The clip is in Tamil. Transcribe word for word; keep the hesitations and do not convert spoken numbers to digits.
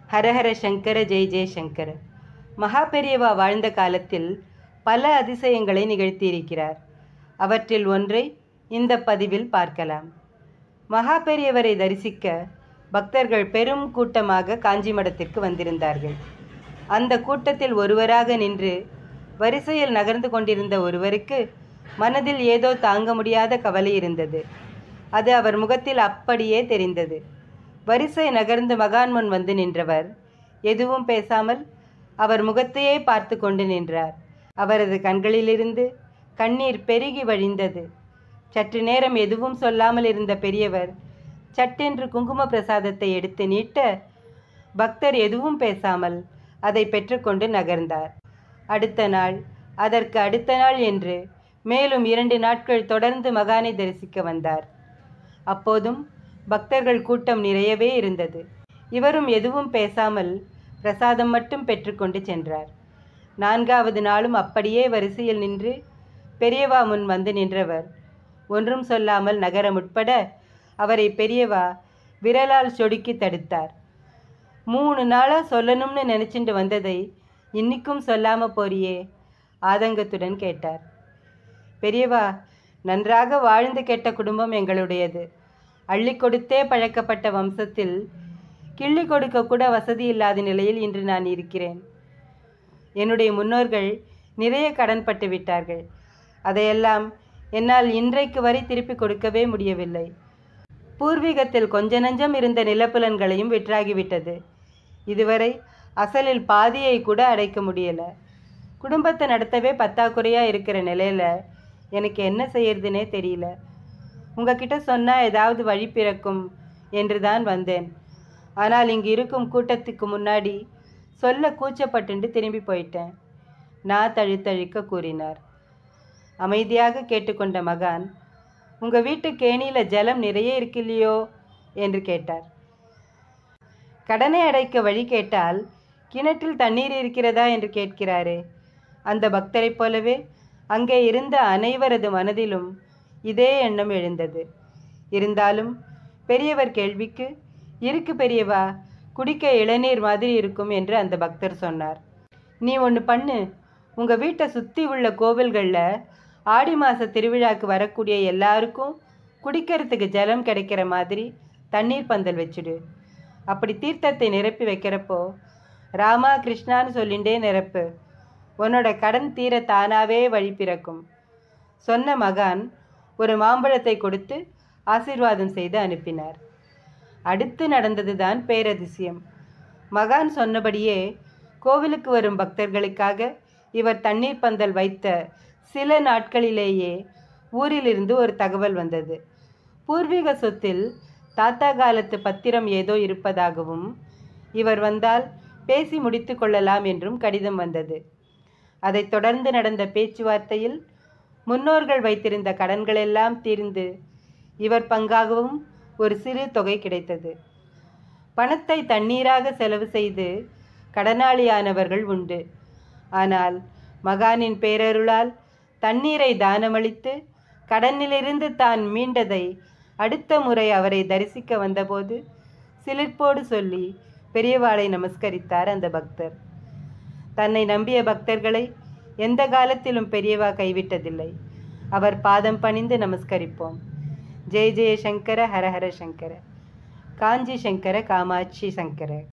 ஹரஹர சங்கர ஜெய் ஜெய் சங்கர. மகாபெரியவா வாழ்ந்த காலத்தில் பல அதிசயங்களை நிகழ்த்தியிருக்கிறார். அவற்றில் ஒன்றை இந்த பதிவில் பார்க்கலாம். மகாபெரியவரை தரிசிக்க பக்தர்கள் பெரும் கூட்டமாக காஞ்சி மடத்திற்கு வந்திருந்தார்கள். அந்த கூட்டத்தில் ஒருவராக நின்று வரிசையில் நகர்ந்து கொண்டிருந்த ஒருவருக்கு மனதில் ஏதோ தாங்க முடியாத கவலை இருந்தது. அது அவர் முகத்தில் அப்படியே தெரிந்தது. வரிசை நகர்ந்து மகான் முன் வந்து நின்றவர் எதுவும் பேசாமல் அவர் முகத்தையே பார்த்து கொண்டு நின்றார். அவரது கண்களிலிருந்து கண்ணீர் பெருகி வழிந்தது. சற்று நேரம் எதுவும் சொல்லாமல் இருந்த பெரியவர் சட்டென்று குங்கும பிரசாதத்தை எடுத்து நீட்ட பக்தர் எதுவும் பேசாமல் அதை பெற்றுக்கொண்டு நகர்ந்தார். அடுத்த நாள், அதற்கு அடுத்த நாள் என்று மேலும் இரண்டு நாட்கள் தொடர்ந்து மகானை தரிசிக்க வந்தார். அப்போதும் பக்தர்கள் கூட்டம் நிறையவே இருந்தது. இவரும் எதுவும் பேசாமல் பிரசாதம் மட்டும் பெற்றுக்கொண்டு சென்றார். நான்காவது நாளும் அப்படியே வரிசையில் நின்று பெரியவா முன் வந்து நின்றவர் ஒன்றும் சொல்லாமல் நகர முற்பட அவரை பெரியவா விரலால் சொடுக்கி தடுத்தார். மூணு நாளாக சொல்லணும்னு நினச்சிட்டு வந்ததை இன்னிக்கும் சொல்லாமல் போறியே, ஆதங்கத்துடன் கேட்டார். பெரியவா, நன்றாக வாழ்ந்து கெட்ட குடும்பம் எங்களுடையது. அள்ளி கொடுத்தே பழக்கப்பட்ட வம்சத்தில் கிள்ளி கொடுக்க கூட வசதி இல்லாத நிலையில் இன்று நான் இருக்கிறேன். என்னுடைய முன்னோர்கள் நிறைய கடன்பட்டு விட்டார்கள். அதையெல்லாம் என்னால் இன்றைக்கு வரை திருப்பி கொடுக்கவே முடியவில்லை. பூர்வீகத்தில் கொஞ்ச நஞ்சம் இருந்த நிலப்புலன்களையும் விற்றாகிவிட்டது. இதுவரை அசலில் பாதியை கூட அடைக்க முடியலை. குடும்பத்தை நடத்தவே பத்தாக்குறையாக இருக்கிற நிலையில் எனக்கு என்ன செய்யறதுனே தெரியல. உங்ககிட்ட சொன்னால் ஏதாவது வழி பிறக்கும் என்று தான் வந்தேன். ஆனால் இங்கு இருக்கும் கூட்டத்துக்கு முன்னாடி சொல்ல கூச்சப்பட்டு திரும்பி போயிட்டேன். நான் தழுத்தழுக்க கூறினார். அமைதியாக கேட்டுக்கொண்ட மகான், உங்கள் வீட்டு கேணியில் ஜலம் நிறைய இருக்கில்லையோ என்று கேட்டார். கடனை அடைக்க வழி கேட்டால் கிணற்றில் தண்ணீர் இருக்கிறதா என்று கேட்கிறாரே. அந்த பக்தரைப் போலவே அங்கே இருந்த அனைவரது மனதிலும் இதே எண்ணம் எழுந்தது. இருந்தாலும் பெரியவர் கேள்விக்கு, இருக்கு பெரியவா, குடிக்க இளநீர் மாதிரி இருக்கும் என்று அந்த பக்தர் சொன்னார். நீ ஒன்று பண்ணு, உங்கள் வீட்டை சுற்றி உள்ள கோவில்களில் ஆடி மாத திருவிழாக்கு வரக்கூடிய எல்லாருக்கும் குடிக்கிறதுக்கு ஜலம் கிடைக்கிற மாதிரி தண்ணீர் பந்தல் வச்சுடு. அப்படி தீர்த்தத்தை நிரப்பி வைக்கிறப்போ ராமா கிருஷ்ணான்னு சொல்லிண்டே நிரப்பு. உன்னோட கடன் தீர தானாவே வழி பிறக்கும். சொன்ன மகான் ஒரு மாம்பழத்தை கொடுத்து ஆசீர்வாதம் செய்து அனுப்பினார். அடுத்து நடந்தது தான் பேரதிசயம். மகான் சொன்னபடியே கோவிலுக்கு வரும் பக்தர்களுக்காக இவர் தண்ணீர் பந்தல் வைத்த சில நாட்களிலேயே ஊரிலிருந்து ஒரு தகவல் வந்தது. பூர்வீக சொத்தில் தாத்தா காலத்து பத்திரம் ஏதோ இருப்பதாகவும் இவர் வந்தால் பேசி முடித்து கொள்ளலாம் என்றும் கடிதம் வந்தது. அதைத் தொடர்ந்து நடந்த பேச்சுவார்த்தையில் முன்னோர்கள் வைத்திருந்த கடன்களெல்லாம் தீர்ந்து இவர் பங்காகவும் ஒரு சிறு தொகை கிடைத்தது. பணத்தை தண்ணீராக செலவு செய்து கடனாளியானவர்கள் உண்டு. ஆனால் மகானின் பேரருளால் தண்ணீரை தானமளித்து கடனிலிருந்து தான் மீண்டதை அடுத்த முறை அவரை தரிசிக்க வந்தபோது சிலிர்ப்போடு சொல்லி பெரியவாளை நமஸ்கரித்தார் அந்த பக்தர். தன்னை நம்பிய பக்தர்களை எந்த காலத்திலும் பெரியவா கைவிட்டதில்லை. அவர் பாதம் பணிந்து நமஸ்கரிப்போம். ஜெய ஜெய சங்கர, ஹரஹர சங்கர, காஞ்சி சங்கர, காமாட்சி சங்கர.